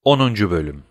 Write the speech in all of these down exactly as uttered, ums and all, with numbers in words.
onuncu. Bölüm.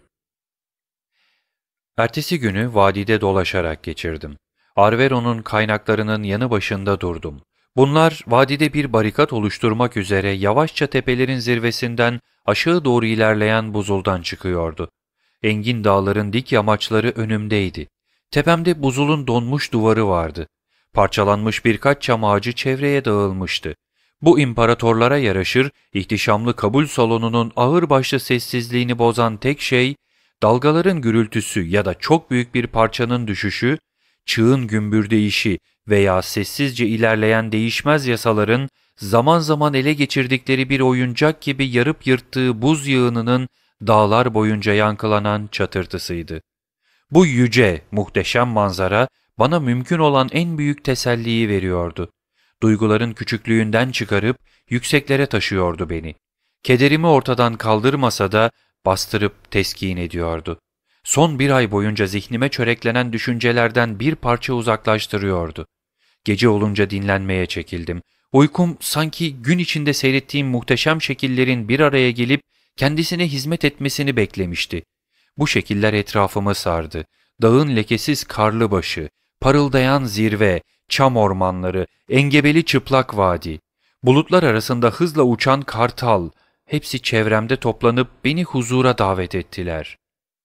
Ertesi günü vadide dolaşarak geçirdim. Arvero'nun kaynaklarının yanı başında durdum. Bunlar vadide bir barikat oluşturmak üzere yavaşça tepelerin zirvesinden aşağı doğru ilerleyen buzuldan çıkıyordu. Engin dağların dik yamaçları önümdeydi. Tepemde buzulun donmuş duvarı vardı. Parçalanmış birkaç çam ağacı çevreye dağılmıştı. Bu imparatorlara yaraşır, ihtişamlı kabul salonunun ağırbaşlı sessizliğini bozan tek şey, dalgaların gürültüsü ya da çok büyük bir parçanın düşüşü, çığın gümbürdeyişi veya sessizce ilerleyen değişmez yasaların zaman zaman ele geçirdikleri bir oyuncak gibi yarıp yırttığı buz yığınının dağlar boyunca yankılanan çatırtısıydı. Bu yüce, muhteşem manzara bana mümkün olan en büyük teselliyi veriyordu. Duyguların küçüklüğünden çıkarıp yükseklere taşıyordu beni. Kederimi ortadan kaldırmasa da bastırıp teskin ediyordu. Son bir ay boyunca zihnime çöreklenen düşüncelerden bir parça uzaklaştırıyordu. Gece olunca dinlenmeye çekildim. Uykum sanki gün içinde seyrettiğim muhteşem şekillerin bir araya gelip kendisine hizmet etmesini beklemişti. Bu şekiller etrafımı sardı. Dağın lekesiz karlı başı, parıldayan zirve, çam ormanları, engebeli çıplak vadi, bulutlar arasında hızla uçan kartal, hepsi çevremde toplanıp beni huzura davet ettiler.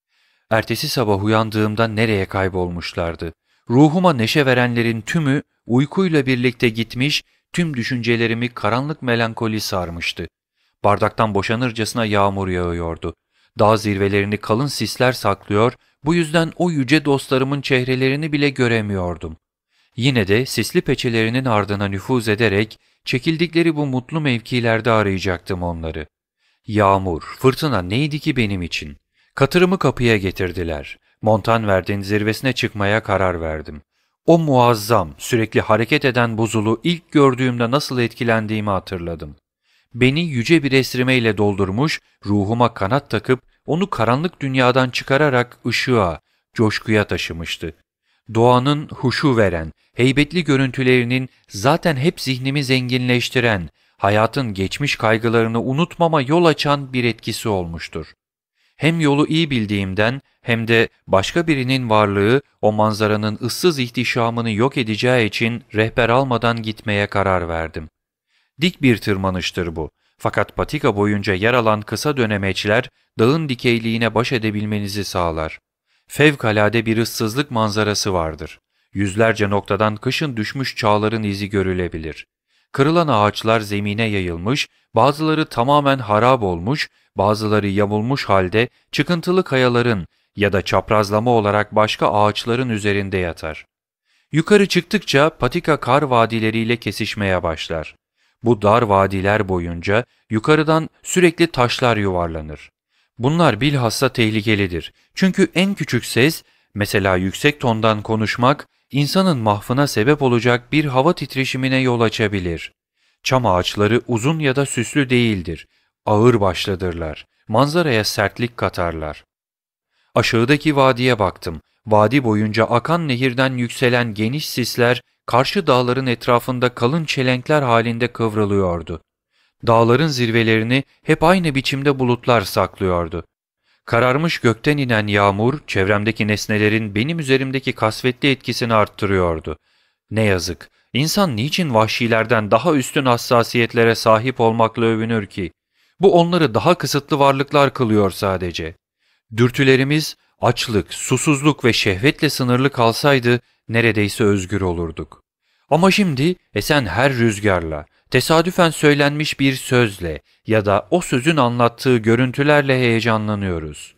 Ertesi sabah uyandığımda nereye kaybolmuşlardı? Ruhuma neşe verenlerin tümü uykuyla birlikte gitmiş, tüm düşüncelerimi karanlık melankoli sarmıştı. Bardaktan boşanırcasına yağmur yağıyordu. Dağ zirvelerini kalın sisler saklıyor, bu yüzden o yüce dostlarımın çehrelerini bile göremiyordum. Yine de sisli peçelerinin ardına nüfuz ederek çekildikleri bu mutlu mevkilerde arayacaktım onları. Yağmur, fırtına neydi ki benim için? Katırımı kapıya getirdiler. Montanverd'in zirvesine çıkmaya karar verdim. O muazzam, sürekli hareket eden buzulu ilk gördüğümde nasıl etkilendiğimi hatırladım. Beni yüce bir esrimeyle doldurmuş, ruhuma kanat takıp onu karanlık dünyadan çıkararak ışığa, coşkuya taşımıştı. Doğanın huşu veren, heybetli görüntülerinin zaten hep zihnimi zenginleştiren, hayatın geçmiş kaygılarını unutmama yol açan bir etkisi olmuştur. Hem yolu iyi bildiğimden hem de başka birinin varlığı o manzaranın ıssız ihtişamını yok edeceği için rehber almadan gitmeye karar verdim. Dik bir tırmanıştır bu. Fakat patika boyunca yer alan kısa dönemeçler dağın dikeyliğine baş edebilmenizi sağlar. Fevkalade bir ıssızlık manzarası vardır. Yüzlerce noktadan kışın düşmüş çağların izi görülebilir. Kırılan ağaçlar zemine yayılmış, bazıları tamamen harap olmuş, bazıları yamulmuş halde çıkıntılı kayaların ya da çaprazlama olarak başka ağaçların üzerinde yatar. Yukarı çıktıkça patika kar vadileriyle kesişmeye başlar. Bu dar vadiler boyunca yukarıdan sürekli taşlar yuvarlanır. Bunlar bilhassa tehlikelidir. Çünkü en küçük ses, mesela yüksek tondan konuşmak, insanın mahvına sebep olacak bir hava titreşimine yol açabilir. Çam ağaçları uzun ya da süslü değildir. Ağır başlıdırlar. Manzaraya sertlik katarlar. Aşağıdaki vadiye baktım. Vadi boyunca akan nehirden yükselen geniş sisler, karşı dağların etrafında kalın çelenkler halinde kıvrılıyordu. Dağların zirvelerini hep aynı biçimde bulutlar saklıyordu. Kararmış gökten inen yağmur, çevremdeki nesnelerin benim üzerimdeki kasvetli etkisini arttırıyordu. Ne yazık, insan niçin vahşilerden daha üstün hassasiyetlere sahip olmakla övünür ki? Bu onları daha kısıtlı varlıklar kılıyor sadece. Dürtülerimiz, açlık, susuzluk ve şehvetle sınırlı kalsaydı neredeyse özgür olurduk. Ama şimdi esen her rüzgarla, tesadüfen söylenmiş bir sözle ya da o sözün anlattığı görüntülerle heyecanlanıyoruz.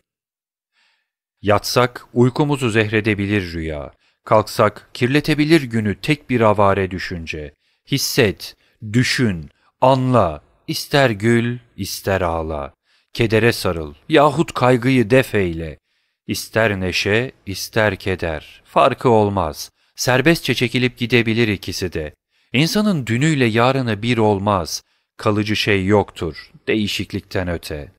Yatsak uykumuzu zehredebilir rüya, kalksak kirletebilir günü tek bir avare düşünce. Hisset, düşün, anla, ister gül, ister ağla. Kedere sarıl yahut kaygıyı def eyle. İster neşe, ister keder, farkı olmaz. Serbestçe çekilip gidebilir ikisi de. İnsanın dünüyle yarını bir olmaz. Kalıcı şey yoktur, değişiklikten öte.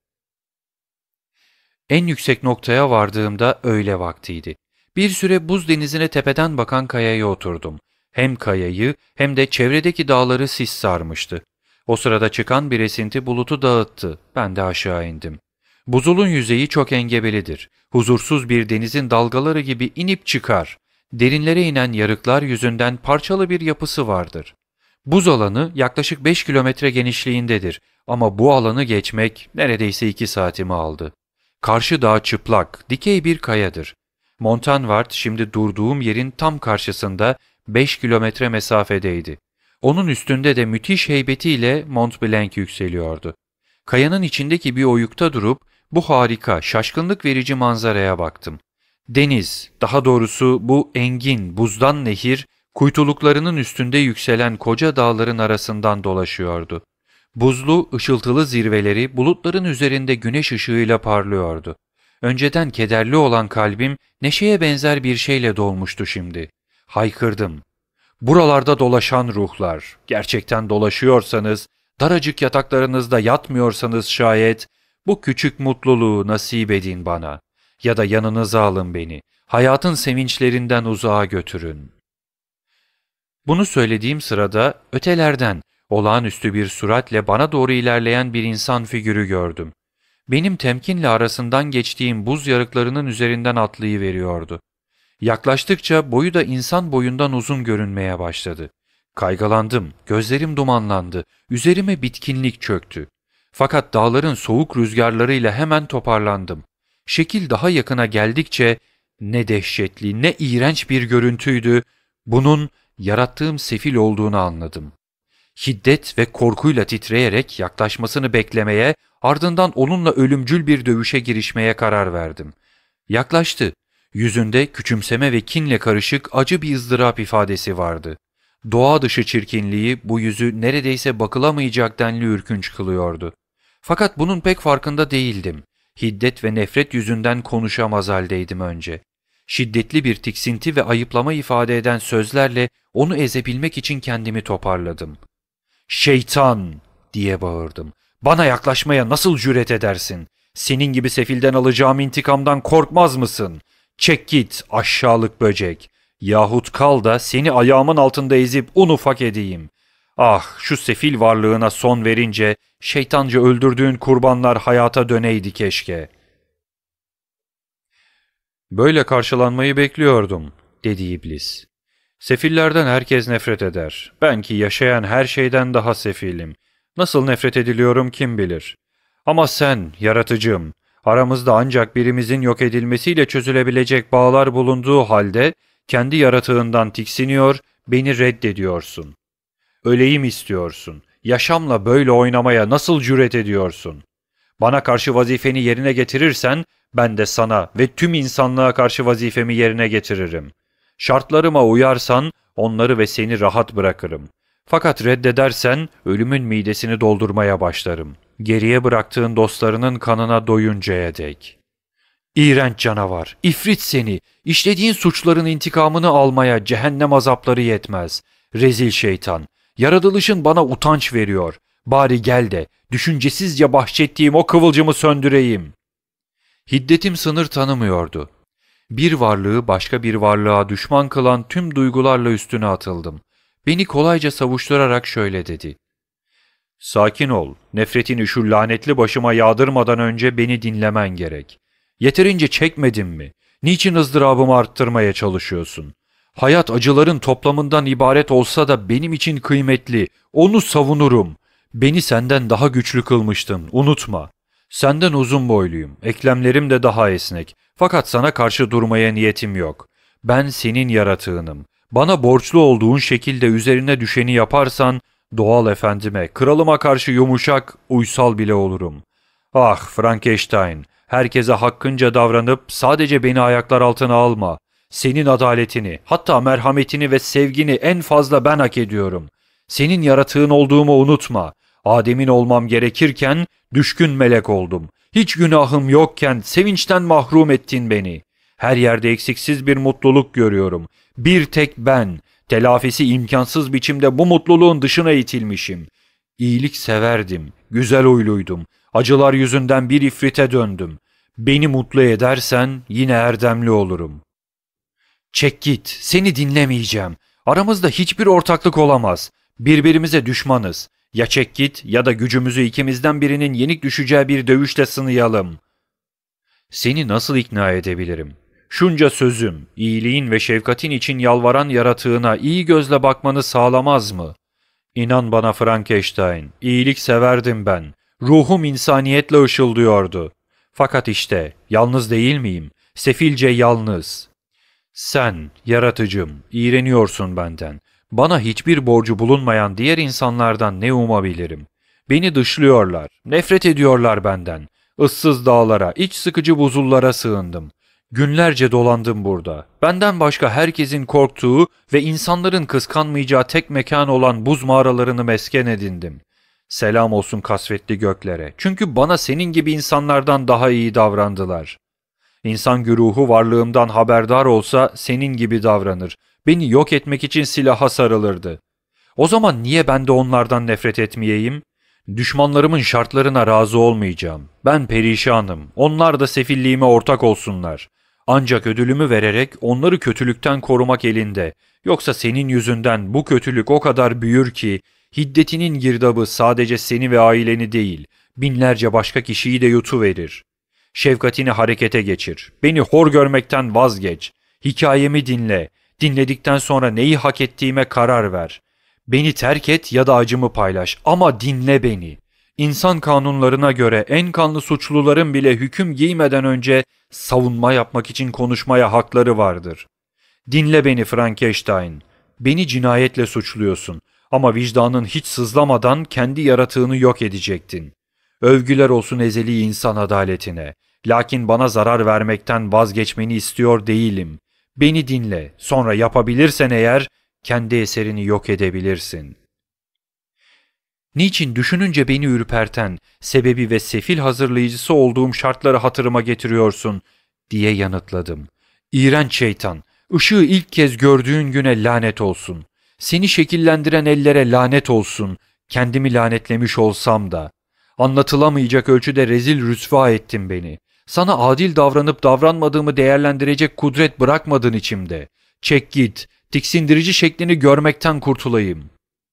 En yüksek noktaya vardığımda öğle vaktiydi. Bir süre buz denizine tepeden bakan kayaya oturdum. Hem kayayı hem de çevredeki dağları sis sarmıştı. O sırada çıkan bir esinti bulutu dağıttı. Ben de aşağı indim. Buzulun yüzeyi çok engebelidir. Huzursuz bir denizin dalgaları gibi inip çıkar. Derinlere inen yarıklar yüzünden parçalı bir yapısı vardır. Buz alanı yaklaşık beş kilometre genişliğindedir ama bu alanı geçmek neredeyse iki saatimi aldı. Karşı dağ çıplak, dikey bir kayadır. Montanvert şimdi durduğum yerin tam karşısında beş kilometre mesafedeydi. Onun üstünde de müthiş heybetiyle Mont Blanc yükseliyordu. Kayanın içindeki bir oyukta durup bu harika, şaşkınlık verici manzaraya baktım. Deniz, daha doğrusu bu engin, buzdan nehir, kuytuluklarının üstünde yükselen koca dağların arasından dolaşıyordu. Buzlu, ışıltılı zirveleri bulutların üzerinde güneş ışığıyla parlıyordu. Önceden kederli olan kalbim neşeye benzer bir şeyle dolmuştu şimdi. Haykırdım. Buralarda dolaşan ruhlar, gerçekten dolaşıyorsanız, daracık yataklarınızda yatmıyorsanız şayet, bu küçük mutluluğu nasip edin bana. Ya da yanınıza alın beni, hayatın sevinçlerinden uzağa götürün. Bunu söylediğim sırada ötelerden, olağanüstü bir süratle bana doğru ilerleyen bir insan figürü gördüm. Benim temkinle arasından geçtiğim buz yarıklarının üzerinden atlayıveriyordu. Yaklaştıkça boyu da insan boyundan uzun görünmeye başladı. Kaygılandım, gözlerim dumanlandı, üzerime bitkinlik çöktü. Fakat dağların soğuk rüzgarlarıyla hemen toparlandım. Şekil daha yakına geldikçe ne dehşetli, ne iğrenç bir görüntüydü, bunun yarattığım sefil olduğunu anladım. Hiddet ve korkuyla titreyerek yaklaşmasını beklemeye, ardından onunla ölümcül bir dövüşe girişmeye karar verdim. Yaklaştı. Yüzünde küçümseme ve kinle karışık acı bir ızdırap ifadesi vardı. Doğa dışı çirkinliği bu yüzü neredeyse bakılamayacak denli ürkünç kılıyordu. Fakat bunun pek farkında değildim. Hiddet ve nefret yüzünden konuşamaz haldeydim önce. Şiddetli bir tiksinti ve ayıplama ifade eden sözlerle onu ezebilmek için kendimi toparladım. "Şeytan!" diye bağırdım. "Bana yaklaşmaya nasıl cüret edersin? Senin gibi sefilden alacağım intikamdan korkmaz mısın? Çek git aşağılık böcek. Yahut kal da seni ayağımın altında ezip un ufak edeyim. Ah, şu sefil varlığına son verince şeytanca öldürdüğün kurbanlar hayata döneydi keşke." "Böyle karşılanmayı bekliyordum," dedi iblis. "Sefillerden herkes nefret eder. Ben ki yaşayan her şeyden daha sefilim. Nasıl nefret ediliyorum kim bilir. Ama sen, yaratıcım, aramızda ancak birimizin yok edilmesiyle çözülebilecek bağlar bulunduğu halde kendi yaratığından tiksiniyor, beni reddediyorsun. Öleyim istiyorsun. Yaşamla böyle oynamaya nasıl cüret ediyorsun? Bana karşı vazifeni yerine getirirsen ben de sana ve tüm insanlığa karşı vazifemi yerine getiririm. Şartlarıma uyarsan onları ve seni rahat bırakırım. Fakat reddedersen ölümün midesini doldurmaya başlarım. Geriye bıraktığın dostlarının kanına doyuncaya dek. İğrenç canavar, ifrit seni, işlediğin suçların intikamını almaya cehennem azapları yetmez. Rezil şeytan, yaratılışın bana utanç veriyor. Bari gel de düşüncesizce bahşettiğim o kıvılcımı söndüreyim." Hiddetim sınır tanımıyordu. Bir varlığı başka bir varlığa düşman kılan tüm duygularla üstüne atıldım. Beni kolayca savuşturarak şöyle dedi. "Sakin ol, nefretini şu lanetli başıma yağdırmadan önce beni dinlemen gerek. Yeterince çekmedin mi? Niçin ızdırabımı arttırmaya çalışıyorsun? Hayat acıların toplamından ibaret olsa da benim için kıymetli, onu savunurum. Beni senden daha güçlü kılmıştın, unutma. Senden uzun boyluyum, eklemlerim de daha esnek. Fakat sana karşı durmaya niyetim yok. Ben senin yaratığınım. Bana borçlu olduğun şekilde üzerine düşeni yaparsan, doğal efendime, kralıma karşı yumuşak, uysal bile olurum. Ah Frankenstein, herkese hakkınca davranıp sadece beni ayaklar altına alma. Senin adaletini, hatta merhametini ve sevgini en fazla ben hak ediyorum. Senin yaratığın olduğumu unutma. Adem'in olmam gerekirken düşkün melek oldum. Hiç günahım yokken sevinçten mahrum ettin beni. Her yerde eksiksiz bir mutluluk görüyorum. Bir tek ben, telafisi imkansız biçimde bu mutluluğun dışına itilmişim. İyilik severdim, güzel huyluydum. Acılar yüzünden bir ifrite döndüm. Beni mutlu edersen yine erdemli olurum. Çek git, seni dinlemeyeceğim. Aramızda hiçbir ortaklık olamaz. Birbirimize düşmanız. Ya çek git ya da gücümüzü ikimizden birinin yenik düşeceği bir dövüşle sınayalım. Seni nasıl ikna edebilirim? Şunca sözüm, iyiliğin ve şefkatin için yalvaran yaratığına iyi gözle bakmanı sağlamaz mı? İnan bana Frankenstein, iyilik severdim ben. Ruhum insaniyetle ışıldıyordu. Fakat işte, yalnız değil miyim? Sefilce yalnız. Sen, yaratıcım, iğreniyorsun benden. Bana hiçbir borcu bulunmayan diğer insanlardan ne umabilirim? Beni dışlıyorlar, nefret ediyorlar benden. Issız dağlara, iç sıkıcı buzullara sığındım. Günlerce dolandım burada. Benden başka herkesin korktuğu ve insanların kıskanmayacağı tek mekan olan buz mağaralarını mesken edindim. Selam olsun kasvetli göklere. Çünkü bana senin gibi insanlardan daha iyi davrandılar. İnsan güruhu varlığımdan haberdar olsa senin gibi davranır. Beni yok etmek için silaha sarılırdı. O zaman niye ben de onlardan nefret etmeyeyim? Düşmanlarımın şartlarına razı olmayacağım. Ben perişanım. Onlar da sefilliğime ortak olsunlar. Ancak ödülümü vererek onları kötülükten korumak elinde. Yoksa senin yüzünden bu kötülük o kadar büyür ki hiddetinin girdabı sadece seni ve aileni değil, binlerce başka kişiyi de yutuverir. Şefkatini harekete geçir. Beni hor görmekten vazgeç. Hikayemi dinle. Dinledikten sonra neyi hak ettiğime karar ver. Beni terk et ya da acımı paylaş ama dinle beni. İnsan kanunlarına göre en kanlı suçluların bile hüküm giymeden önce savunma yapmak için konuşmaya hakları vardır. Dinle beni Frankenstein. Beni cinayetle suçluyorsun ama vicdanın hiç sızlamadan kendi yaratığını yok edecektin. Övgüler olsun ezeli insan adaletine. Lakin bana zarar vermekten vazgeçmeni istiyor değilim. Beni dinle, sonra yapabilirsen eğer kendi eserini yok edebilirsin. Niçin düşününce beni ürperten, sebebi ve sefil hazırlayıcısı olduğum şartları hatırıma getiriyorsun, diye yanıtladım. İğrenç şeytan, ışığı ilk kez gördüğün güne lanet olsun. Seni şekillendiren ellere lanet olsun, kendimi lanetlemiş olsam da. Anlatılamayacak ölçüde rezil rüsva ettin beni. Sana adil davranıp davranmadığımı değerlendirecek kudret bırakmadın içimde. Çek git, tiksindirici şeklini görmekten kurtulayım.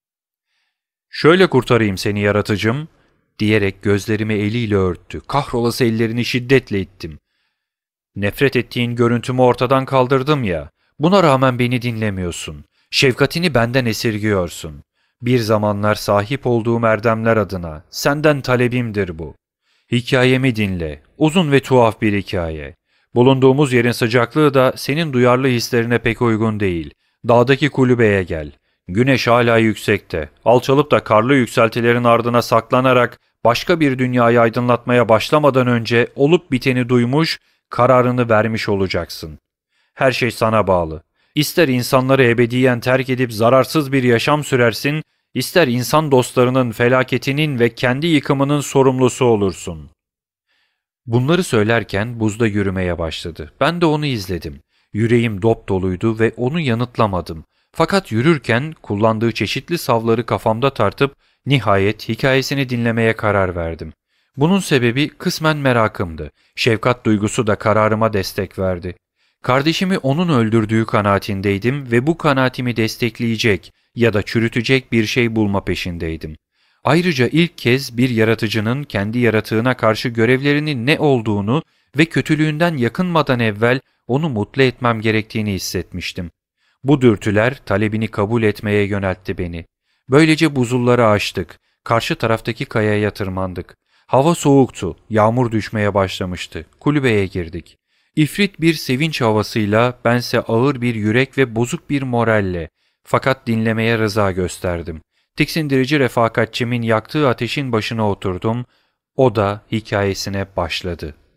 Şöyle kurtarayım seni yaratıcım, diyerek gözlerimi eliyle örttü. Kahrolası ellerini şiddetle ittim. Nefret ettiğin görüntümü ortadan kaldırdım ya, buna rağmen beni dinlemiyorsun. Şefkatini benden esirgiyorsun. Bir zamanlar sahip olduğum erdemler adına senden talebimdir bu. Hikayemi dinle, uzun ve tuhaf bir hikaye. Bulunduğumuz yerin sıcaklığı da senin duyarlı hislerine pek uygun değil. Dağdaki kulübeye gel. Güneş hala yüksekte. Alçalıp da karlı yükseltilerin ardına saklanarak başka bir dünyayı aydınlatmaya başlamadan önce olup biteni duymuş, kararını vermiş olacaksın. Her şey sana bağlı. İster insanları ebediyen terk edip zararsız bir yaşam sürersin, İster insan dostlarının felaketinin ve kendi yıkımının sorumlusu olursun. Bunları söylerken buzda yürümeye başladı. Ben de onu izledim. Yüreğim dop doluydu ve onu yanıtlamadım. Fakat yürürken kullandığı çeşitli savları kafamda tartıp nihayet hikayesini dinlemeye karar verdim. Bunun sebebi kısmen merakımdı. Şefkat duygusu da kararıma destek verdi. Kardeşimi onun öldürdüğü kanaatindeydim ve bu kanaatimi destekleyecek ya da çürütecek bir şey bulma peşindeydim. Ayrıca ilk kez bir yaratıcının kendi yaratığına karşı görevlerinin ne olduğunu ve kötülüğünden yakınmadan evvel onu mutlu etmem gerektiğini hissetmiştim. Bu dürtüler talebini kabul etmeye yöneltti beni. Böylece buzulları aştık, karşı taraftaki kayaya tırmandık. Hava soğuktu, yağmur düşmeye başlamıştı. Kulübeye girdik. İfrit bir sevinç havasıyla, bense ağır bir yürek ve bozuk bir moralle, fakat dinlemeye rıza gösterdim. Tiksindirici refakatçimin yaktığı ateşin başına oturdum, o da hikayesine başladı.